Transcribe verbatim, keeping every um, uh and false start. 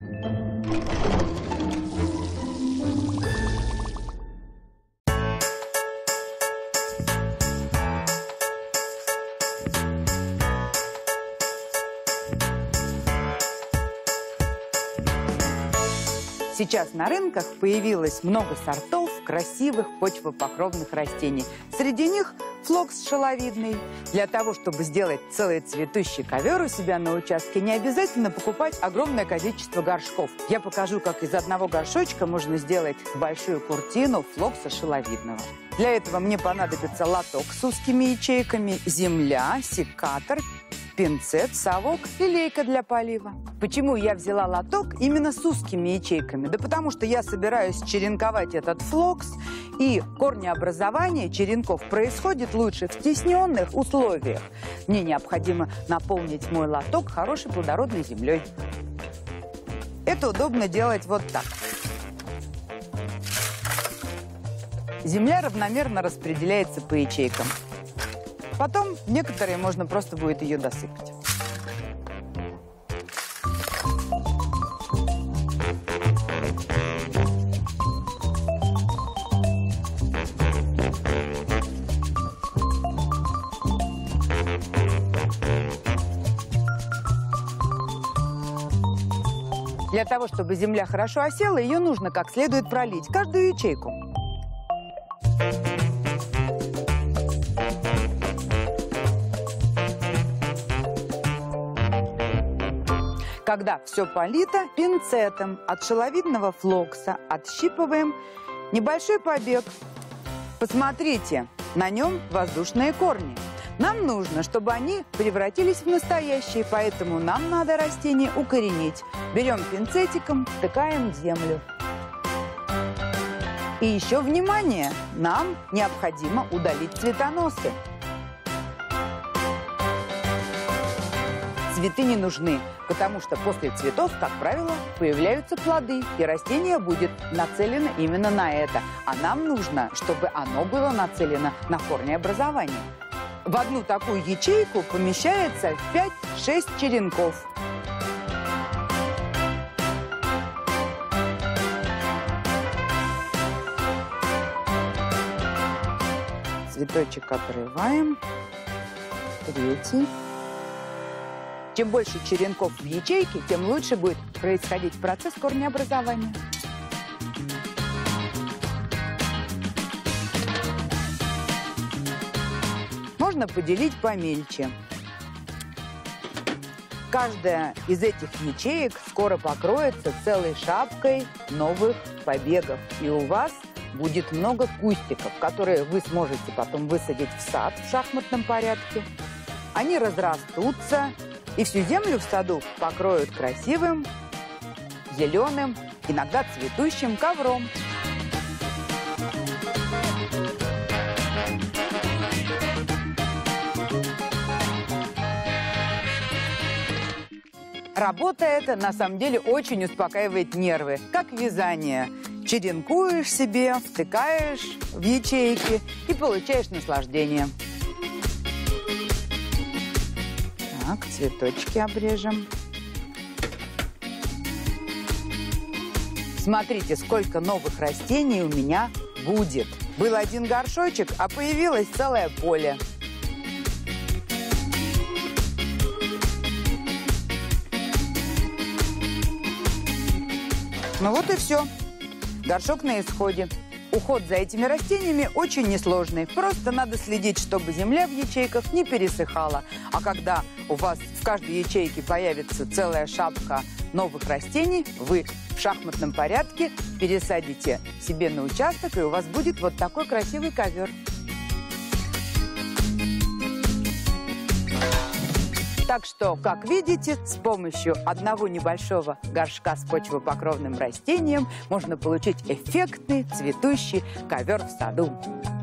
Сейчас на рынках появилось много сортов красивых почвопокровных растений. Среди них флокс шаловидный. Для того, чтобы сделать целый цветущий ковер у себя на участке, не обязательно покупать огромное количество горшков. Я покажу, как из одного горшочка можно сделать большую куртину флокса шаловидного. Для этого мне понадобится лоток с узкими ячейками, земля, секатор, пинцет, совок и лейка для полива. Почему я взяла лоток именно с узкими ячейками? Да потому что я собираюсь черенковать этот флокс, и корнеобразование черенков происходит лучше в стесненных условиях. Мне необходимо наполнить мой лоток хорошей плодородной землей. Это удобно делать вот так. Земля равномерно распределяется по ячейкам. Потом некоторые можно просто будет ее досыпать. Для того, чтобы земля хорошо осела, ее нужно как следует пролить, каждую ячейку. Когда все полито, пинцетом от шаловидного флокса отщипываем небольшой побег. Посмотрите, на нем воздушные корни. Нам нужно, чтобы они превратились в настоящие, поэтому нам надо растение укоренить. Берем пинцетиком, втыкаем в землю. И еще внимание, нам необходимо удалить цветоносы. Цветы не нужны, потому что после цветов, как правило, появляются плоды, и растение будет нацелено именно на это. А нам нужно, чтобы оно было нацелено на корнеобразование. В одну такую ячейку помещается пять-шесть черенков. Цветочек отрываем. Третий. Чем больше черенков в ячейке, тем лучше будет происходить процесс корнеобразования. Можно поделить помельче. Каждая из этих ячеек скоро покроется целой шапкой новых побегов. И у вас будет много кустиков, которые вы сможете потом высадить в сад в шахматном порядке. Они разрастутся и всю землю в саду покроют красивым, зеленым, иногда цветущим ковром. Работа эта на самом деле очень успокаивает нервы, как вязание. Черенкуешь себе, втыкаешь в ячейки и получаешь наслаждение. Так, цветочки обрежем. Смотрите, сколько новых растений у меня будет. Был один горшочек, а появилось целое поле. Ну вот и все. Горшок на исходе. Уход за этими растениями очень несложный. Просто надо следить, чтобы земля в ячейках не пересыхала. А когда у вас в каждой ячейке появится целая шапка новых растений, вы в шахматном порядке пересадите себе на участок, и у вас будет вот такой красивый ковер. Так что, как видите, с помощью одного небольшого горшка с почвопокровным растением можно получить эффектный цветущий ковер в саду.